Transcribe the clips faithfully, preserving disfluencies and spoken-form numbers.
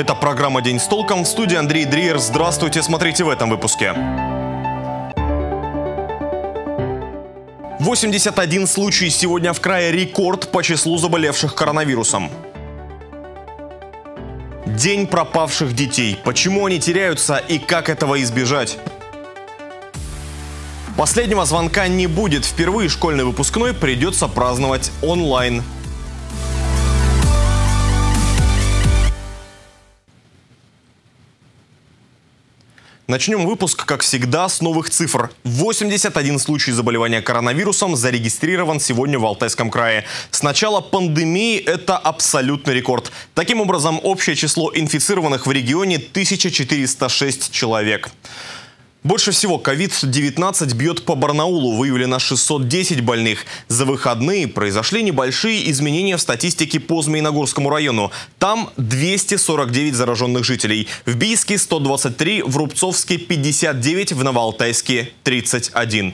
Это программа «День с толком». В студии Андрей Дриер. Здравствуйте, смотрите в этом выпуске. восемьдесят один случай сегодня в крае, рекорд по числу заболевших коронавирусом. День пропавших детей. Почему они теряются и как этого избежать? Последнего звонка не будет. Впервые школьный выпускной придется праздновать онлайн. Начнем выпуск, как всегда, с новых цифр. восемьдесят один случай заболевания коронавирусом зарегистрирован сегодня в Алтайском крае. С начала пандемии это абсолютный рекорд. Таким образом, общее число инфицированных в регионе тысяча четыреста шесть человек. Больше всего ковид девятнадцать бьет по Барнаулу. Выявлено шестьсот десять больных. За выходные произошли небольшие изменения в статистике по Змеиногорскому району. Там двести сорок девять зараженных жителей. В Бийске сто двадцать три, в Рубцовске пятьдесят девять, в Новоалтайске тридцать один.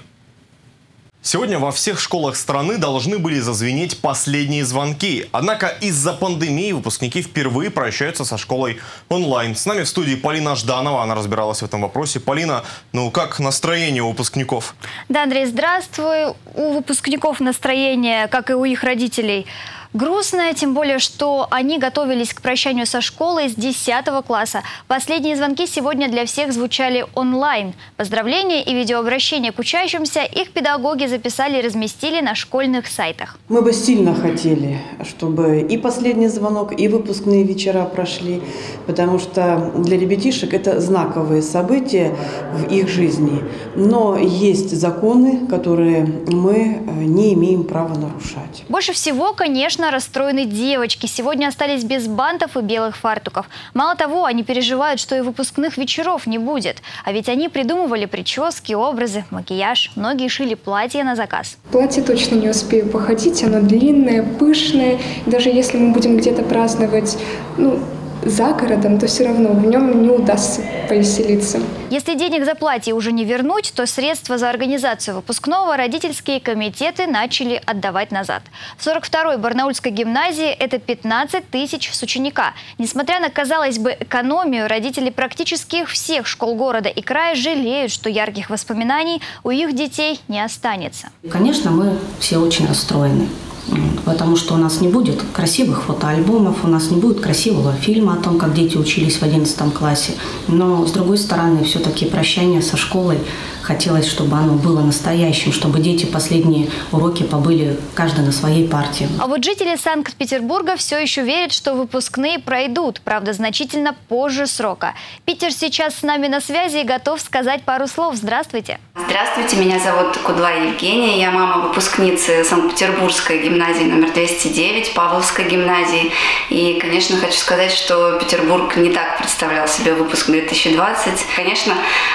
Сегодня во всех школах страны должны были зазвенеть последние звонки. Однако из-за пандемии выпускники впервые прощаются со школой онлайн. С нами в студии Полина Жданова. Она разбиралась в этом вопросе. Полина, ну как настроение у выпускников? Да, Андрей, здравствуй. У выпускников настроение, как и у их родителей, грустное, тем более, что они готовились к прощанию со школой с десятого класса. Последние звонки сегодня для всех звучали онлайн. Поздравления и видеообращения к учащимся их педагоги записали и разместили на школьных сайтах. Мы бы сильно хотели, чтобы и последний звонок, и выпускные вечера прошли, потому что для ребятишек это знаковые события в их жизни. Но есть законы, которые мы не имеем права нарушать. Больше всего, конечно, расстроены девочки. Сегодня остались без бантов и белых фартуков. Мало того, они переживают, что и выпускных вечеров не будет. А ведь они придумывали прически, образы, макияж. Многие шили платья на заказ. Платье точно не успею походить. Оно длинное, пышное. Даже если мы будем где-то праздновать, ну, за городом, то все равно в нем не удастся повеселиться. Если денег за платье уже не вернуть, то средства за организацию выпускного родительские комитеты начали отдавать назад. В сорок второй Барнаульской гимназии это пятнадцать тысяч с ученика. Несмотря на, казалось бы, экономию, родители практически всех школ города и края жалеют, что ярких воспоминаний у их детей не останется. Конечно, мы все очень расстроены. Потому что у нас не будет красивых фотоальбомов, у нас не будет красивого фильма о том, как дети учились в одиннадцатом классе. Но, с другой стороны, все-таки прощание со школой хотелось, чтобы оно было настоящим, чтобы дети последние уроки побыли каждый на своей партии. А вот жители Санкт-Петербурга все еще верят, что выпускные пройдут, правда, значительно позже срока. Питер сейчас с нами на связи и готов сказать пару слов. Здравствуйте. Здравствуйте, меня зовут Кудлай Евгения, я мама выпускницы Санкт-Петербургской гимназии номер двести девять, Павловской гимназии. И, конечно, хочу сказать, что Петербург не так представлял себе выпуск две тысячи двадцать. Конечно,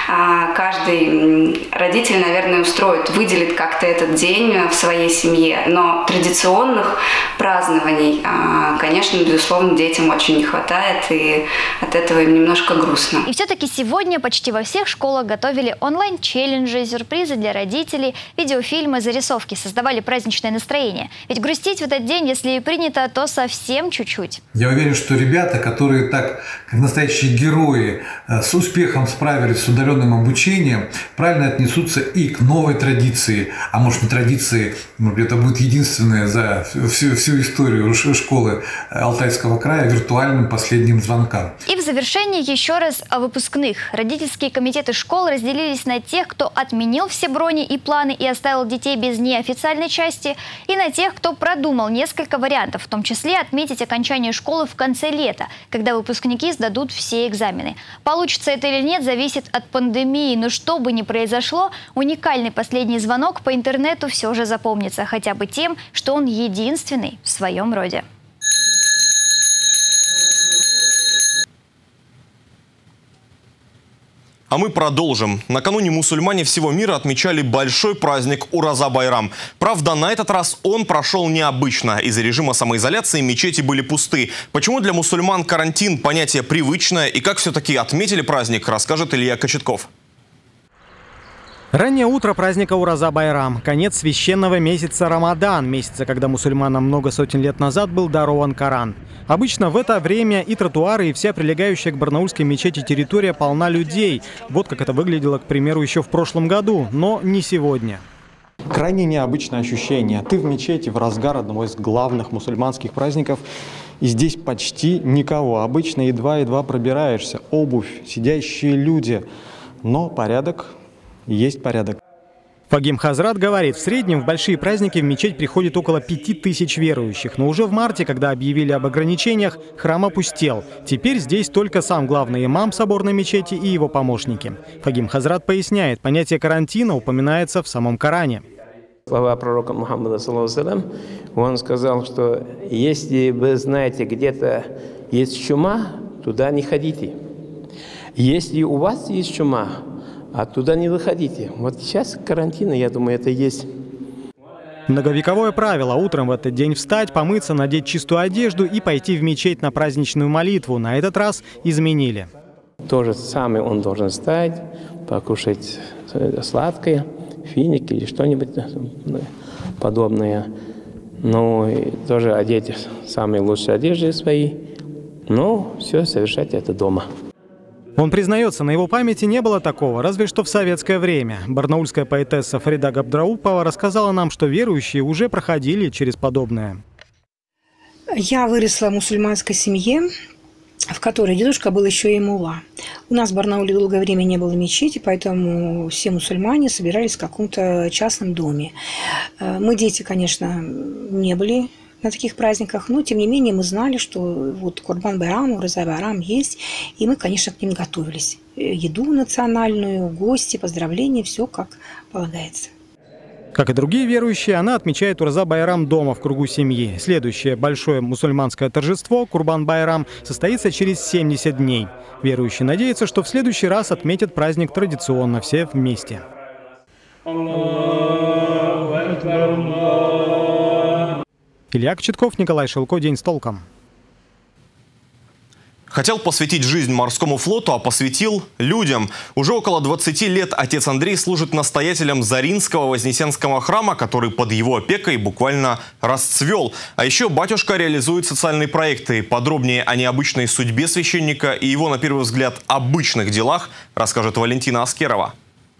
каждый родитель, наверное, устроит, выделит как-то этот день в своей семье. Но традиционных празднований, конечно, безусловно, детям очень не хватает, и от этого им немножко грустно. И все-таки сегодня почти во всех школах готовили онлайн-челленджи, сюрпризы для родителей, видеофильмы, зарисовки, создавали праздничное настроение. Ведь грустить в этот день, если и принято, то совсем чуть-чуть. Я уверен, что ребята, которые так, как настоящие герои, с успехом справились с удаленным обучением, правильно отнесутся и к новой традиции. А может, не традиции, это будет единственное за всю, всю историю школы Алтайского края виртуальным последним звонкам. И в завершении еще раз о выпускных. Родительские комитеты школ разделились на тех, кто отменил все брони и планы и оставил детей без неофициальной части, и на тех, кто продумал несколько вариантов, в том числе отметить окончание школы в конце лета, когда выпускники сдадут все экзамены. Получится это или нет, зависит от пандемии, но что бы ни произошло, уникальный последний звонок по интернету все же запомнится, хотя бы тем, что он единственный в своем роде. А мы продолжим. Накануне мусульмане всего мира отмечали большой праздник Ураза-Байрам. Правда, на этот раз он прошел необычно. Из-за режима самоизоляции мечети были пусты. Почему для мусульман карантин – понятие привычное? И как все-таки отметили праздник, расскажет Илья Кочетков. Раннее утро праздника Ураза-Байрам. Конец священного месяца Рамадан. Месяца, когда мусульманам много сотен лет назад был дарован Коран. Обычно в это время и тротуары, и вся прилегающая к барнаульской мечети территория полна людей. Вот как это выглядело, к примеру, еще в прошлом году, но не сегодня. Крайне необычное ощущение. Ты в мечети в разгар одного из главных мусульманских праздников, и здесь почти никого. Обычно едва-едва пробираешься. Обувь, сидящие люди. Но порядок есть порядок. Фагим Хазрат говорит, в среднем в большие праздники в мечеть приходит около пяти тысяч верующих. Но уже в марте, когда объявили об ограничениях, храм опустел. Теперь здесь только сам главный имам соборной мечети и его помощники. Фагим Хазрат поясняет, понятие карантина упоминается в самом Коране. Слова пророка Мухаммада, он сказал, что если вы знаете, где-то есть чума, туда не ходите. Если у вас есть чума, оттуда не выходите. Вот сейчас карантина, я думаю, это есть. Многовековое правило – утром в этот день встать, помыться, надеть чистую одежду и пойти в мечеть на праздничную молитву. На этот раз изменили. То же самое он должен встать, покушать сладкое, финик или что-нибудь подобное. Ну, и тоже одеть самые лучшие одежды свои. Ну, все, совершать это дома. Он признается, на его памяти не было такого, разве что в советское время. Барнаульская поэтесса Фарида Габдраупова рассказала нам, что верующие уже проходили через подобное. Я выросла в мусульманской семье, в которой дедушка был еще и мулла. У нас в Барнауле долгое время не было мечети, поэтому все мусульмане собирались в каком-то частном доме. Мы, дети, конечно, не были на таких праздниках, но тем не менее мы знали, что вот Курбан-Байрам, Ураза-Байрам есть, и мы, конечно, к ним готовились. Еду национальную, гости, поздравления, все как полагается. Как и другие верующие, она отмечает Ураза-Байрам дома в кругу семьи. Следующее большое мусульманское торжество Курбан-Байрам состоится через семьдесят дней. Верующие надеются, что в следующий раз отметят праздник традиционно, все вместе. Илья Кочетков, Николай Шелко. День с толком. Хотел посвятить жизнь морскому флоту, а посвятил людям. Уже около двадцати лет отец Андрей служит настоятелем Заринского Вознесенского храма, который под его опекой буквально расцвел. А еще батюшка реализует социальные проекты. Подробнее о необычной судьбе священника и его, на первый взгляд, обычных делах расскажет Валентина Аскерова.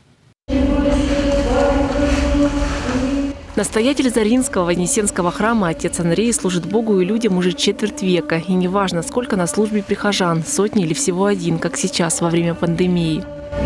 Настоятель Заринского Вознесенского храма отец Андрей служит Богу и людям уже четверть века. И неважно, сколько на службе прихожан, сотни или всего один, как сейчас во время пандемии.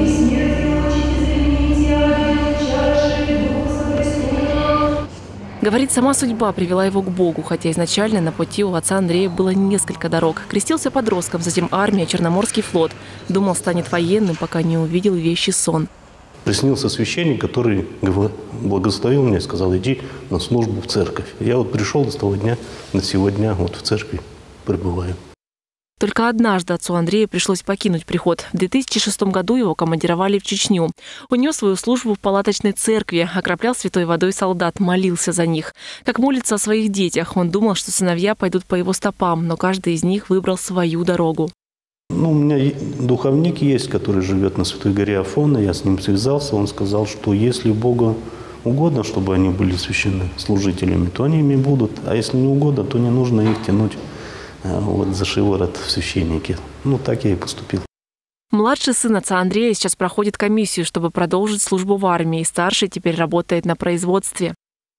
Говорит, сама судьба привела его к Богу, хотя изначально на пути у отца Андрея было несколько дорог. Крестился подростком, затем армия, Черноморский флот. Думал, станет военным, пока не увидел вещий сон. Приснился священник, который благословил меня и сказал: иди на службу в церковь. Я вот пришел с того дня до сегодня вот в церкви пребываю. Только однажды отцу Андрею пришлось покинуть приход. В две тысячи шестом году его командировали в Чечню. Он нес свою службу в палаточной церкви, окроплял святой водой солдат, молился за них. Как молится о своих детях. Он думал, что сыновья пойдут по его стопам, но каждый из них выбрал свою дорогу. Ну, у меня духовник есть, который живет на Святой горе Афона. Я с ним связался. Он сказал, что если Богу угодно, чтобы они были священнослужителями, то они ими будут. А если не угодно, то не нужно их тянуть вот за шиворот в священники. Ну, так я и поступил. Младший сын отца Андрея сейчас проходит комиссию, чтобы продолжить службу в армии. Старший теперь работает на производстве.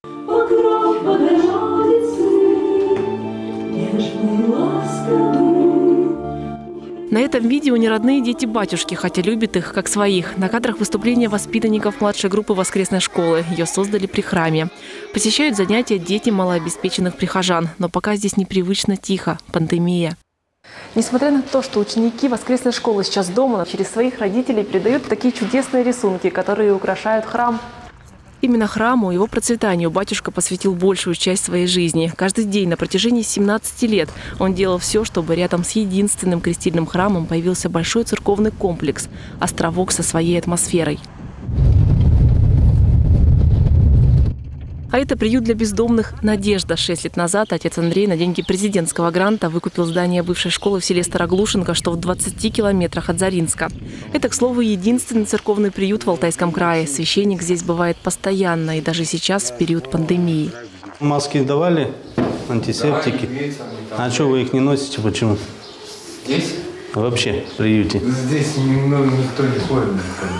На этом видео неродные дети батюшки, хотя любят их как своих. На кадрах выступления воспитанников младшей группы воскресной школы. Ее создали при храме. Посещают занятия дети малообеспеченных прихожан. Но пока здесь непривычно тихо. Пандемия. Несмотря на то, что ученики воскресной школы сейчас дома, через своих родителей передают такие чудесные рисунки, которые украшают храм. Именно храму и его процветанию батюшка посвятил большую часть своей жизни. Каждый день на протяжении семнадцати лет он делал все, чтобы рядом с единственным крестильным храмом появился большой церковный комплекс – островок со своей атмосферой. А это приют для бездомных «Надежда». Шесть лет назад отец Андрей на деньги президентского гранта выкупил здание бывшей школы в селе Староглушенко, что в двадцати километрах от Заринска. Это, к слову, единственный церковный приют в Алтайском крае. Священник здесь бывает постоянно и даже сейчас в период пандемии. Маски давали, антисептики. А что вы их не носите? Почему? Здесь? Вообще в приюте. Здесь ну, никто не ходит.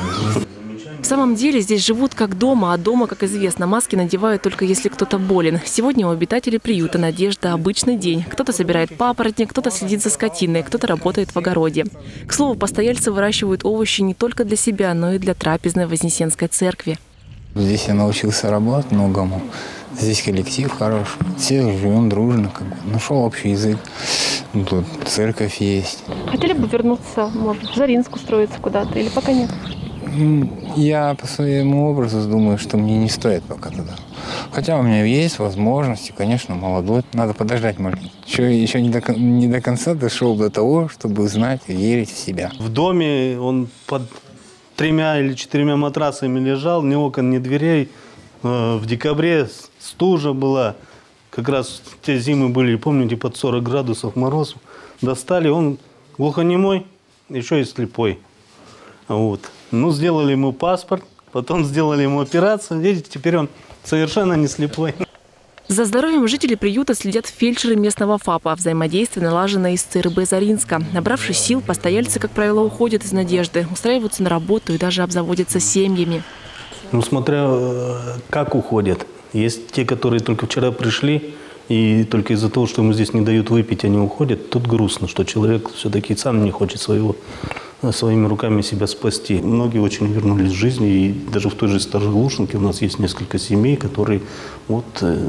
В самом деле здесь живут как дома, а дома, как известно, маски надевают только если кто-то болен. Сегодня у обитателей приюта «Надежда» обычный день. Кто-то собирает папоротник, кто-то следит за скотиной, кто-то работает в огороде. К слову, постояльцы выращивают овощи не только для себя, но и для трапезной Вознесенской церкви. Здесь я научился работать многому. Здесь коллектив хороший. Все живем дружно, как бы. Нашел общий язык. Тут церковь есть. Хотели бы вернуться, может, в Заринск устроиться куда-то или пока нет? Я по своему образу думаю, что мне не стоит пока туда. Хотя у меня есть возможности, конечно, молодой. Надо подождать маленько. Еще, еще не, до, не до конца дошел до того, чтобы узнать и верить в себя. В доме он под тремя или четырьмя матрасами лежал, ни окон, ни дверей. В декабре стужа была. Как раз те зимы были, помните, под сорок градусов мороз. Достали, он глухонемой, еще и слепой. Вот. Ну, сделали ему паспорт, потом сделали ему операцию. Видите, теперь он совершенно не слепой. За здоровьем жителей приюта следят фельдшеры местного ФАПа. Взаимодействие налажено из ЦРБ Заринска. Набравшись сил, постояльцы, как правило, уходят из «Надежды», устраиваются на работу и даже обзаводятся семьями. Ну, смотря как уходят. Есть те, которые только вчера пришли, и только из-за того, что ему здесь не дают выпить, они уходят. Тут грустно, что человек все-таки сам не хочет своего, своими руками себя спасти. Многие очень вернулись в жизнь, и даже в той же Староглушенке у нас есть несколько семей, которые, вот,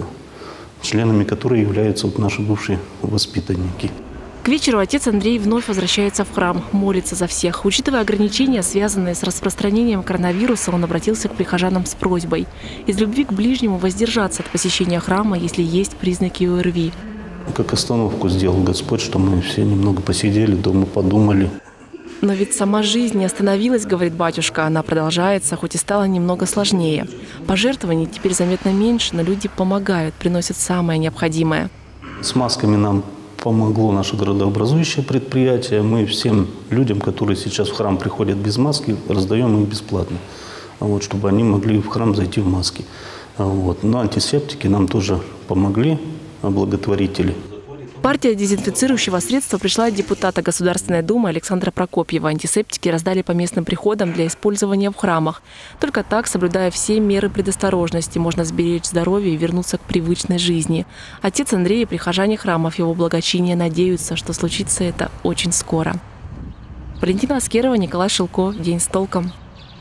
членами которой являются вот наши бывшие воспитанники. К вечеру отец Андрей вновь возвращается в храм, молится за всех. Учитывая ограничения, связанные с распространением коронавируса, он обратился к прихожанам с просьбой из любви к ближнему воздержаться от посещения храма, если есть признаки ОРВИ. Как остановку сделал Господь, что мы все немного посидели дома, подумали. Но ведь сама жизнь не остановилась, говорит батюшка. Она продолжается, хоть и стала немного сложнее. Пожертвований теперь заметно меньше, но люди помогают, приносят самое необходимое. С масками нам помогло наше градообразующее предприятие. Мы всем людям, которые сейчас в храм приходят без маски, раздаем их бесплатно, вот, чтобы они могли в храм зайти в маске. Вот. Но антисептики нам тоже помогли, благотворители. Партия дезинфицирующего средства пришла от депутата Государственной Думы Александра Прокопьева. Антисептики раздали по местным приходам для использования в храмах. Только так, соблюдая все меры предосторожности, можно сберечь здоровье и вернуться к привычной жизни. Отец Андрей и прихожане храмов его благочиния надеются, что случится это очень скоро. Валентина Аскерова, Николай Шилко. День с толком.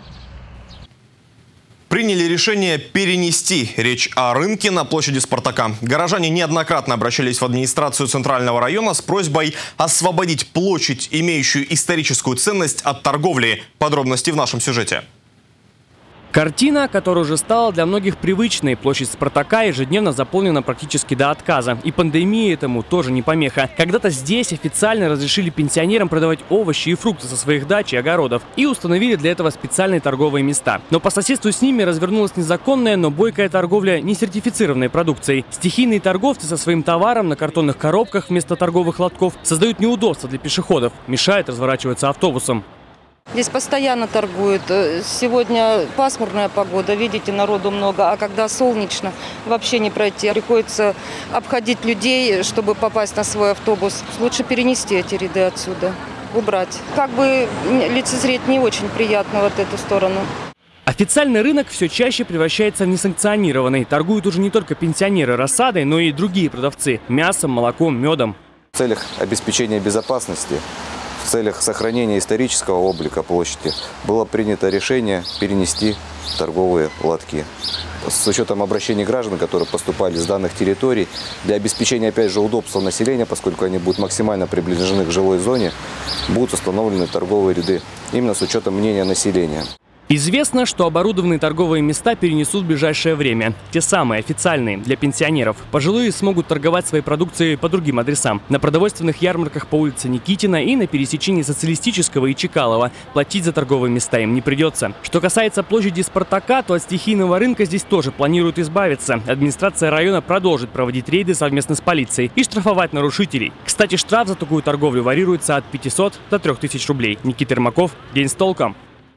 Приняли решение перенести речь о рынке на площади Спартака. Горожане неоднократно обращались в администрацию Центрального района с просьбой освободить площадь, имеющую историческую ценность, от торговли. Подробности в нашем сюжете. Картина, которая уже стала для многих привычной. Площадь Спартака ежедневно заполнена практически до отказа. И пандемия этому тоже не помеха. Когда-то здесь официально разрешили пенсионерам продавать овощи и фрукты со своих дач и огородов. И установили для этого специальные торговые места. Но по соседству с ними развернулась незаконная, но бойкая торговля несертифицированной продукцией. Стихийные торговцы со своим товаром на картонных коробках вместо торговых лотков создают неудобства для пешеходов. Мешают разворачиваться автобусам. Здесь постоянно торгуют. Сегодня пасмурная погода, видите, народу много, а когда солнечно, вообще не пройти. Приходится обходить людей, чтобы попасть на свой автобус. Лучше перенести эти ряды отсюда, убрать. Как бы лицезреть не очень приятно вот эту сторону. Официальный рынок все чаще превращается в несанкционированный. Торгуют уже не только пенсионеры рассадой, но и другие продавцы – мясом, молоком, медом. В целях обеспечения безопасности, в целях сохранения исторического облика площади было принято решение перенести торговые лотки. С учетом обращений граждан, которые поступали с данных территорий, для обеспечения, опять же, удобства населения, поскольку они будут максимально приближены к жилой зоне, будут установлены торговые ряды, именно с учетом мнения населения. Известно, что оборудованные торговые места перенесут в ближайшее время. Те самые, официальные, для пенсионеров. Пожилые смогут торговать своей продукцией по другим адресам. На продовольственных ярмарках по улице Никитина и на пересечении Социалистического и Чекалова. Платить за торговые места им не придется. Что касается площади Спартака, то от стихийного рынка здесь тоже планируют избавиться. Администрация района продолжит проводить рейды совместно с полицией и штрафовать нарушителей. Кстати, штраф за такую торговлю варьируется от пятисот до трёх тысяч рублей. Никита Ермаков, День с толком.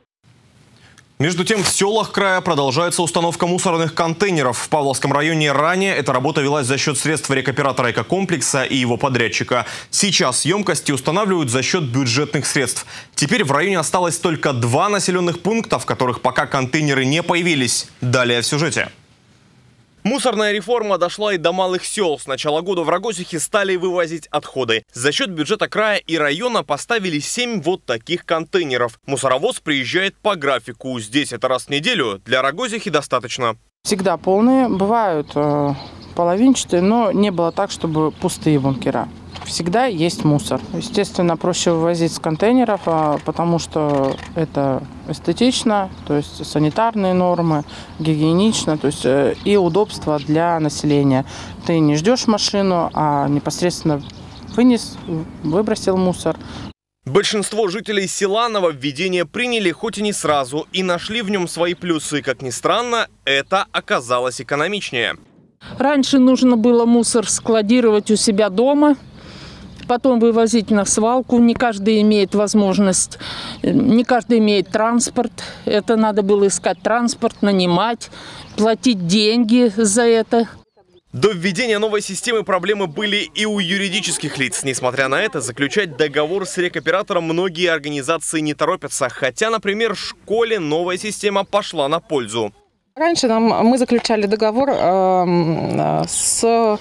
Между тем, в селах края продолжается установка мусорных контейнеров. В Павловском районе ранее эта работа велась за счет средств рекоператора экокомплекса и его подрядчика. Сейчас емкости устанавливают за счет бюджетных средств. Теперь в районе осталось только два населенных пункта, в которых пока контейнеры не появились. Далее в сюжете. Мусорная реформа дошла и до малых сел. С начала года в Рогозихе стали вывозить отходы. За счет бюджета края и района поставили семь вот таких контейнеров. Мусоровоз приезжает по графику. Здесь это раз в неделю. Для Рогозихи достаточно. Всегда полные, бывают э, половинчатые, но не было так, чтобы пустые бункера. Всегда есть мусор. Естественно, проще вывозить с контейнеров, потому что это эстетично, то есть санитарные нормы, гигиенично, то есть и удобство для населения. Ты не ждешь машину, а непосредственно вынес, выбросил мусор. Большинство жителей села нововведение приняли, хоть и не сразу, и нашли в нем свои плюсы. Как ни странно, это оказалось экономичнее. Раньше нужно было мусор складировать у себя дома, потом вывозить на свалку. Не каждый имеет возможность, не каждый имеет транспорт. Это надо было искать транспорт, нанимать, платить деньги за это. До введения новой системы проблемы были и у юридических лиц. Несмотря на это, заключать договор с рекоператором многие организации не торопятся. Хотя, например, школе новая система пошла на пользу. Раньше нам, мы заключали договор э, с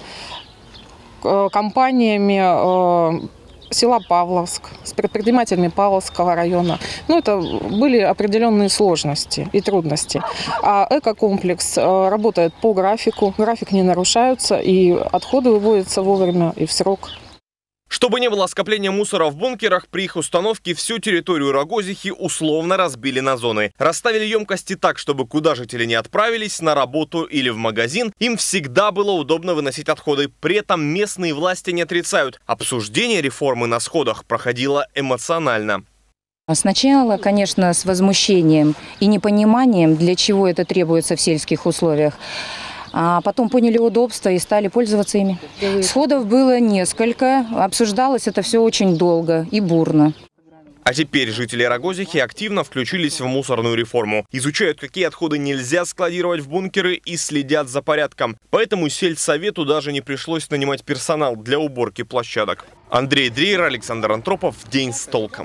компаниями э, села Павловск, с предпринимателями Павловского района. Ну, это были определенные сложности и трудности. А экокомплекс э, работает по графику, график не нарушается, и отходы выводятся вовремя и в срок. Чтобы не было скопления мусора в бункерах, при их установке всю территорию Рогозихи условно разбили на зоны. Расставили емкости так, чтобы куда жители не отправились, на работу или в магазин, им всегда было удобно выносить отходы. При этом местные власти не отрицают. Обсуждение реформы на сходах проходило эмоционально. Сначала, конечно, с возмущением и непониманием, для чего это требуется в сельских условиях. А потом поняли удобства и стали пользоваться ими. Сходов было несколько, обсуждалось это все очень долго и бурно. А теперь жители Рогозихи активно включились в мусорную реформу. Изучают, какие отходы нельзя складировать в бункеры, и следят за порядком. Поэтому сельсовету даже не пришлось нанимать персонал для уборки площадок. Андрей Дрейер, Александр Антропов. День с толком.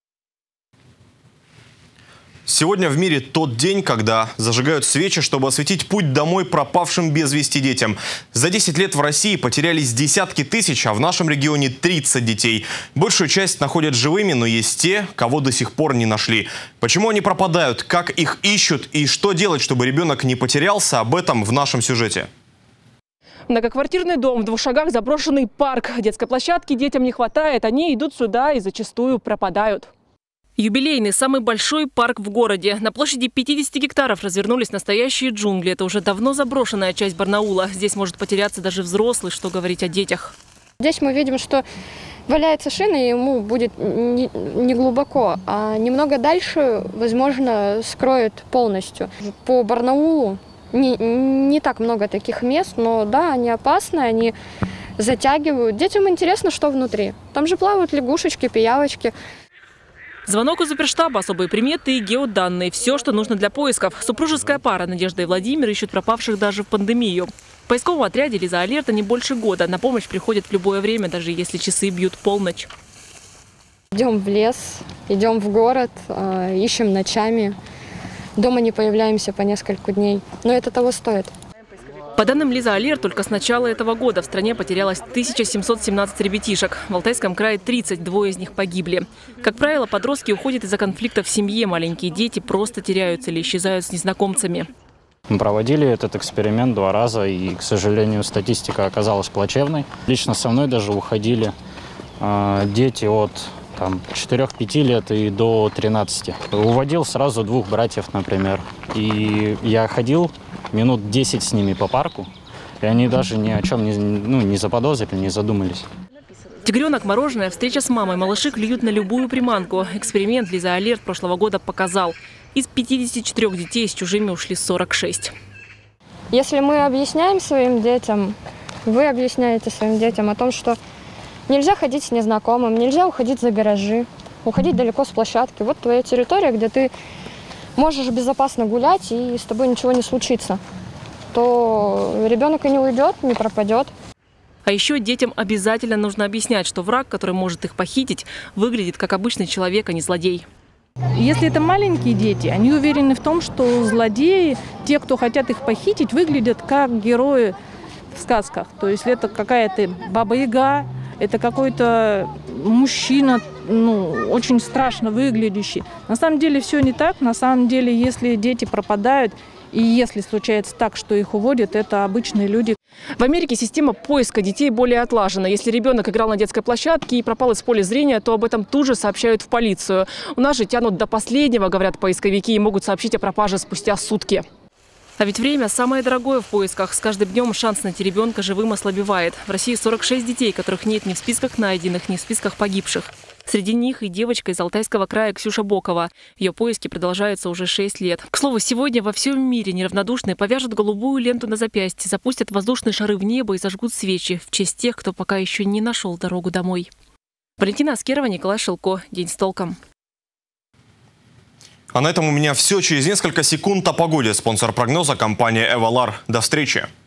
Сегодня в мире тот день, когда зажигают свечи, чтобы осветить путь домой пропавшим без вести детям. За десять лет в России потерялись десятки тысяч, а в нашем регионе тридцать детей. Большую часть находят живыми, но есть те, кого до сих пор не нашли. Почему они пропадают, как их ищут и что делать, чтобы ребенок не потерялся, об этом в нашем сюжете. Многоквартирный дом, в двух шагах заброшенный парк. Детской площадки детям не хватает, они идут сюда и зачастую пропадают. Юбилейный, самый большой парк в городе. На площади пятидесяти гектаров развернулись настоящие джунгли. Это уже давно заброшенная часть Барнаула. Здесь может потеряться даже взрослый, что говорить о детях. Здесь мы видим, что валяется шина, и ему будет не, не глубоко, а немного дальше, возможно, скроет полностью. По Барнаулу не, не так много таких мест, но да, они опасны, они затягивают. Детям интересно, что внутри. Там же плавают лягушечки, пиявочки. Звонок из оперштаба, особые приметы и геоданные. Все, что нужно для поисков. Супружеская пара Надежда и Владимир ищут пропавших даже в пандемию. В поисковом отряде «Лиза Алерт» не больше года. На помощь приходят в любое время, даже если часы бьют полночь. Идем в лес, идем в город, ищем ночами. Дома не появляемся по несколько дней. Но это того стоит. По данным «Лиза Алерт», только с начала этого года в стране потерялось тысяча семьсот семнадцать ребятишек. В Алтайском крае тридцать, двое из них погибли. Как правило, подростки уходят из-за конфликтов в семье. Маленькие дети просто теряются или исчезают с незнакомцами. Мы проводили этот эксперимент два раза, и, к сожалению, статистика оказалась плачевной. Лично со мной даже уходили э, дети от там, четырёх-пяти лет и до тринадцати. Уводил сразу двух братьев, например. И я ходил минут десять с ними по парку, и они даже ни о чем не, ну, не заподозрили, не задумались. Тигренок, мороженое, встреча с мамой. Малыши клюют на любую приманку. Эксперимент Лиза Алерт прошлого года показал. Из пятидесяти четырёх детей с чужими ушли сорок шесть. Если мы объясняем своим детям, вы объясняете своим детям о том, что нельзя ходить с незнакомым, нельзя уходить за гаражи, уходить далеко с площадки. Вот твоя территория, где ты можешь безопасно гулять и с тобой ничего не случится, то ребенок и не уйдет, не пропадет. А еще детям обязательно нужно объяснять, что враг, который может их похитить, выглядит как обычный человек, а не злодей. Если это маленькие дети, они уверены в том, что злодеи, те, кто хотят их похитить, выглядят как герои в сказках. То есть это какая-то баба-яга, это какой-то мужчина, ну, очень страшно выглядящий. На самом деле все не так. На самом деле, если дети пропадают, и если случается так, что их уводят, это обычные люди. В Америке система поиска детей более отлажена. Если ребенок играл на детской площадке и пропал из поля зрения, то об этом тут же сообщают в полицию. У нас же тянут до последнего, говорят поисковики, и могут сообщить о пропаже спустя сутки. А ведь время самое дорогое в поисках. С каждым днем шанс найти ребенка живым ослабевает. В России сорок шесть детей, которых нет ни в списках найденных, ни в списках погибших. Среди них и девочка из Алтайского края Ксюша Бокова. Ее поиски продолжаются уже шесть лет. К слову, сегодня во всем мире неравнодушные повяжут голубую ленту на запястье, запустят воздушные шары в небо и зажгут свечи в честь тех, кто пока еще не нашел дорогу домой. Валентина Аскерова, Николай Шилко. День с толком. А на этом у меня все. Через несколько секунд о погоде. Спонсор прогноза — компания «Эвалар». До встречи.